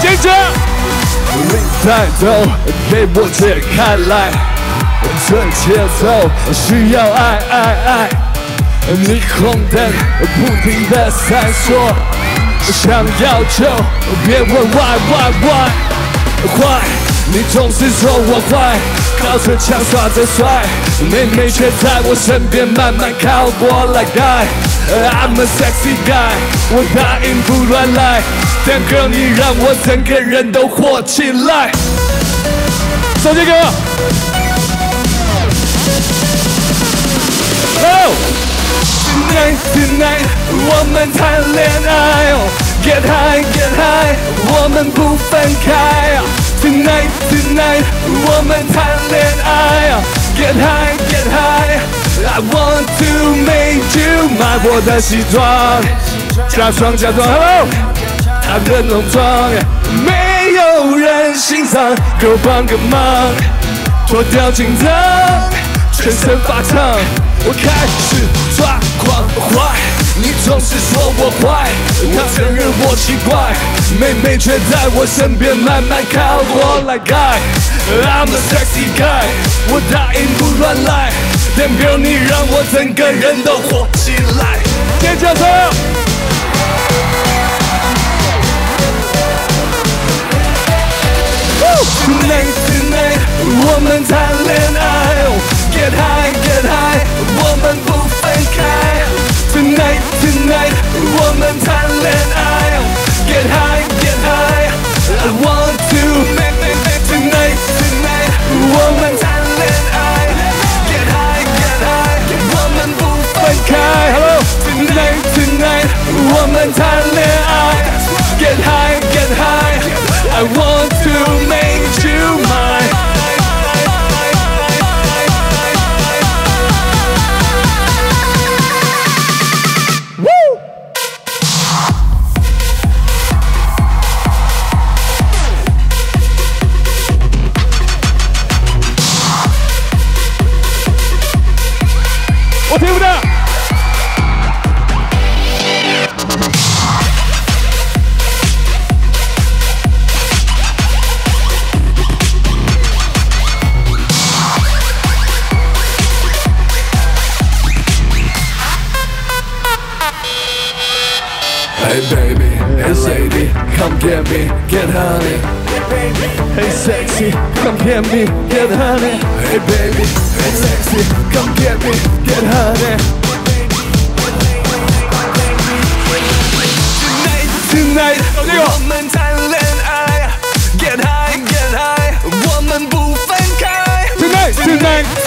接着，带头给我解开来，这节奏需要爱。霓虹灯不停地闪烁，想要就别问 why。坏，你总是说我坏，靠着枪耍着帅，妹妹却在我身边慢慢靠过来。I'm a sexy guy， 我答应不乱来，但 girl 你让我整个人都火起来。手机给我。Tonight， 我们谈恋爱。Get high， 我们不分开。Tonight， 我们谈恋爱。Get high， I want to make you 买我的西装，假装 ，Hello， 他的浓妆，没有人欣赏，给我帮个忙，脱掉紧张，全身发烫，我开始抓狂坏。你总是说我坏，我承认我奇怪，妹妹却在我身边慢慢靠过来。I'm a sexy guy， 我答应不乱来，但 girl 你让我整个人都火起来。尖叫声！Tonight， 我们谈恋爱。Get high， 我们不分开。Tonight， 我们谈恋爱。Get high， I want to make tonight， 我们谈恋爱。Get high， 我们不分开。Hello， Tonight， 我们谈恋爱。Get high， I want to make you mine。我听不到。Hey baby, hey lady, come get me, get honey. Hey sexy, come get me, get honey. Hey baby, hey sexy, come get me, get honey. Tonight, 我们谈恋爱 ，Get high， 我们不分开。Tonight，